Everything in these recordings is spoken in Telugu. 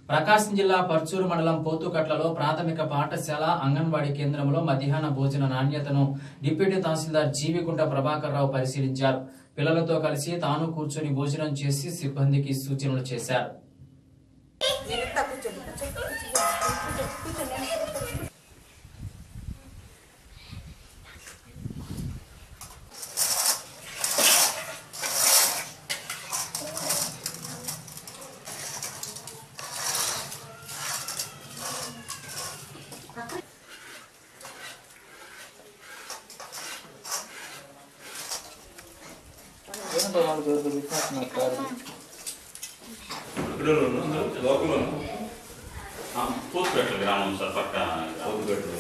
ప్రకాశం జిల్లా పర్చూరు మండలం పోతుకట్లలో ప్రాథమిక పాఠశాల అంగన్వాడీ కేంద్రంలో మధ్యాహ్న భోజన నాణ్యతను డిప్యూటీ తహసీల్దార్ జీవికుంట ప్రభాకర్ రావు పరిశీలించారు. పిల్లలతో కలిసి తాను కూర్చొని భోజనం చేసి సిబ్బందికి సూచనలు చేశారు. పోతుకట్ల గ్రామం సార్ పక్క పోతుకట్ల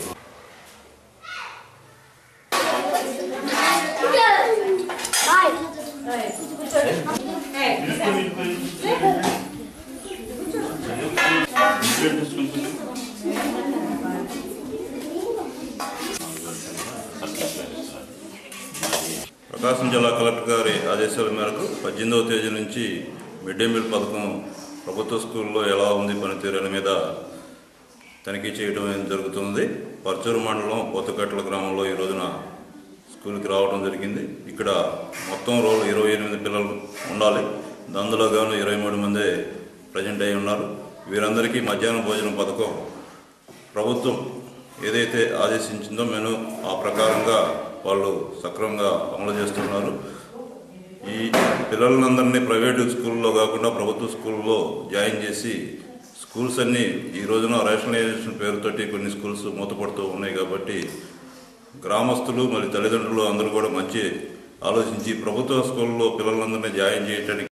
ప్రకాశం జిల్లా కలెక్టర్ గారి ఆదేశాల మేరకు 18వ తేదీ నుంచి మిడ్ డే మీల్ పథకం ప్రభుత్వ స్కూల్లో ఎలా ఉంది పనితీరు మీద తనిఖీ చేయడం జరుగుతుంది. పర్చూరు మండలం పోతుకట్ల గ్రామంలో ఈ రోజున స్కూల్కి రావడం జరిగింది. ఇక్కడ మొత్తం రోజు 28 పిల్లలు ఉండాలి. అందులో గాను 23 మంది ప్రజెంట్ అయి ఉన్నారు. వీరందరికీ మధ్యాహ్న భోజన పథకం ప్రభుత్వం ఏదైతే ఆదేశించిందో మెను ఆ ప్రకారంగా వాళ్ళు సక్రమంగా అమలు చేస్తున్నారు. ఈ పిల్లలందరినీ ప్రైవేటు స్కూల్లో కాకుండా ప్రభుత్వ స్కూల్లో జాయిన్ చేసి స్కూల్స్ అన్నీ ఈ రోజున రేషనలైజేషన్ పేరుతోటి కొన్ని స్కూల్స్ మూతపడుతూ ఉన్నాయి. కాబట్టి గ్రామస్తులు మరియు తల్లిదండ్రులు అందరూ కూడా మంచి ఆలోచించి ప్రభుత్వ స్కూల్లో పిల్లలందరినీ జాయిన్ చేయడానికి